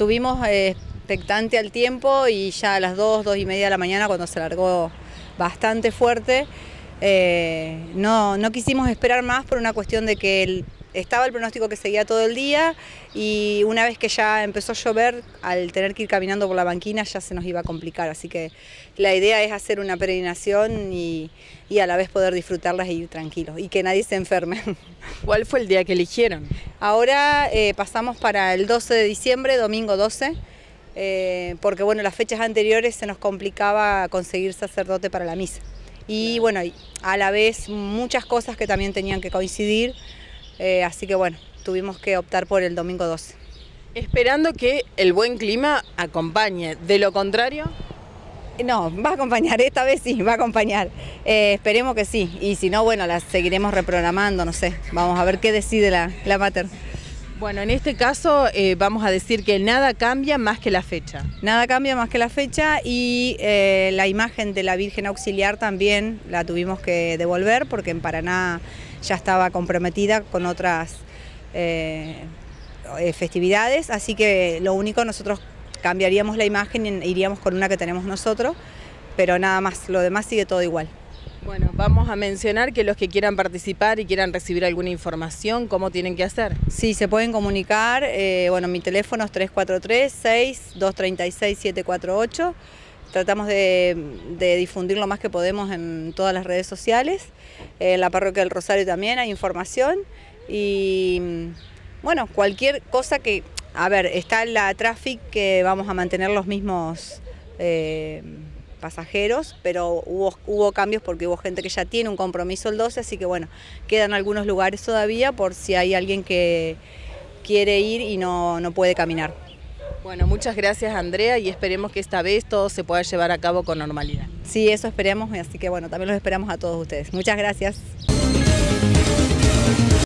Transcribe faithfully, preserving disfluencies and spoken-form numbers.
estuvimos eh, expectante al tiempo y ya a las dos, dos y media de la mañana, cuando se largó bastante fuerte, eh, no, no quisimos esperar más por una cuestión de que el, estaba el pronóstico que seguía todo el día y una vez que ya empezó a llover, al tener que ir caminando por la banquina ya se nos iba a complicar, así que la idea es hacer una peregrinación y, y a la vez poder disfrutarlas e ir tranquilos y que nadie se enferme. ¿Cuál fue el día que eligieron? Ahora eh, pasamos para el doce de diciembre, domingo doce, eh, porque bueno, las fechas anteriores se nos complicaba conseguir sacerdote para la misa. Y bueno, a la vez muchas cosas que también tenían que coincidir, eh, así que bueno, tuvimos que optar por el domingo doce. Esperando que el buen clima acompañe, de lo contrario... No, va a acompañar, esta vez sí, va a acompañar. Eh, esperemos que sí, y si no, bueno, las seguiremos reprogramando, no sé, vamos a ver qué decide la, la mater. Bueno, en este caso eh, vamos a decir que nada cambia más que la fecha. Nada cambia más que la fecha y eh, la imagen de la Virgen Auxiliar también la tuvimos que devolver porque en Paraná ya estaba comprometida con otras eh, festividades, así que lo único nosotros cambiaríamos la imagen e iríamos con una que tenemos nosotros, pero nada más, lo demás sigue todo igual. Bueno, vamos a mencionar que los que quieran participar y quieran recibir alguna información, ¿cómo tienen que hacer? Sí, se pueden comunicar, eh, bueno, mi teléfono es tres cuatro tres, seis, dos tres seis, siete cuatro ocho, tratamos de, de difundir lo más que podemos en todas las redes sociales, en la parroquia del Rosario también hay información y bueno, cualquier cosa que... A ver, está la Traffic que vamos a mantener los mismos eh, pasajeros, pero hubo, hubo cambios porque hubo gente que ya tiene un compromiso el doce, así que bueno, quedan algunos lugares todavía por si hay alguien que quiere ir y no, no puede caminar. Bueno, muchas gracias Andrea y esperemos que esta vez todo se pueda llevar a cabo con normalidad. Sí, eso esperemos, así que bueno, también los esperamos a todos ustedes. Muchas gracias.